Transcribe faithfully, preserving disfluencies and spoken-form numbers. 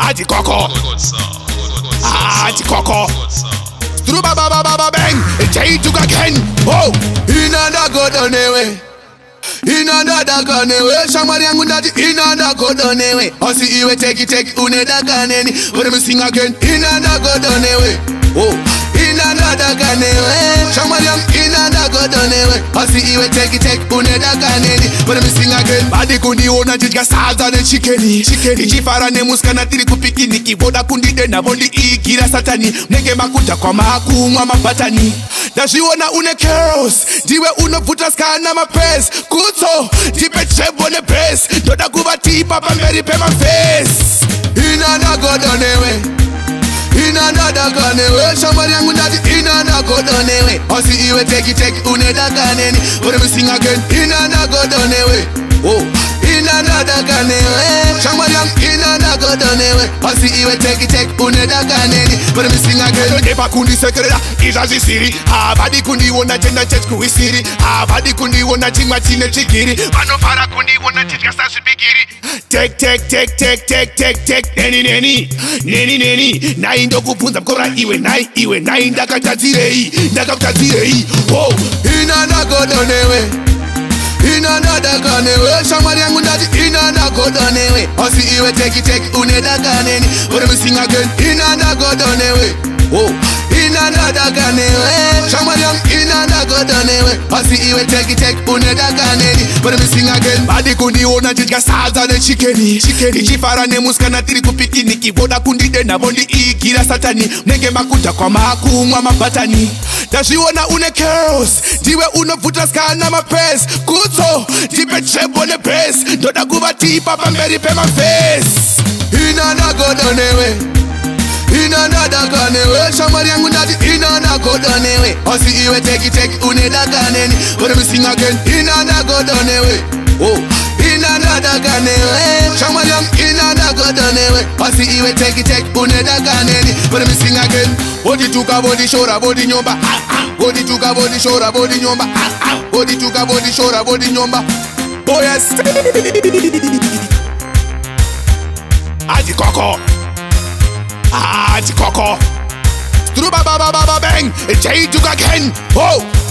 Adi Coco. Adi Coco. Through baba baba bang. Jay took again. Oh. Inanda go down anyway. Inanda da kanewe. Shamari yangu ndati inanda go down anyway. Osi iwe take it take uneda kaneni. Let me sing again. Inanda go down anyway. Oh. Inanda da kanewe. Shamari yangu inanda go down anyway. Osi iwe take it take uneda kaneni. Let me sing again. Badi kundi ona jika salsa ne chikeni. Chikeni. Ichifara ne muskana tiri kupikini. Kiboda kundi dena bondi ikira satani. Nege makuta kwa makumwa mapatani. Dashiona une carols. Diwe unavuta skana mapes. Kuto. Dipe chebo ne pes. Doda kuba tipa pamberi pe ma face. Inanda go down anyway. Inanda da kanewe. Shamari yangu ndati inanda go down anyway. Osi iwe take it take uneda kaneni. Let me sing again. Inanda go down anyway. Oh. Inanda da kanewe. Shamari yangu inanda go down anyway. Osi iwe take it take uneda kaneni. Let me sing again. Nepa kundi sekerera izazi siri. Abadi kundi wona tenda chesku isiri. Abadi kundi wona chingwa chine chikiri. Bano para kundi wona chitka sasu bigiri. Tek tek tek tek tek tek tek neni neni neni neni naindo kupunza mkora iwe nai iwe nai ndaka katirei ndaka katirei. Oh. Inanda go down anyway. Inanda da kanewe. Shamari yangu ndati inanda go down anyway. Osi iwe take it take uneda kaneni. Let me sing again. Inanda go down anyway. Oh. Inanda da kanewe. Shamari yangu inanda go down anyway. Osi iwe take it take uneda kaneni. Let me sing again. Badi kundi ona jika salsa ne chikeni. Chikeni. Ichifara ne muskana tiri kupikini. Kiboda kundi dena bondi ikira satani. Nege makuta kwa makumwa mapatani. Dashiona une carols. Diwe unavuta skana mapes. Kuto. Dipe chebo ne pes. Doda kuba tipa pamberi pe ma face. Inanda go down anyway. Inanda da kanewe. Shamari yangu ndati inanda go down anyway. Osi iwe take it take uneda kaneni. Let me sing again. Inanda go down anyway. Oh. Inanda da kanewe. Shamari yangu inanda go down anyway. Osi iwe take it take uneda kaneni. Let me sing again. Body tuka body shora body nyomba. Body tuka body shora body nyomba. Body tuka body shora body nyomba. Oh yes. Adi Coco. Adi Coco. Through baba baba bang. Jay took again. Oh.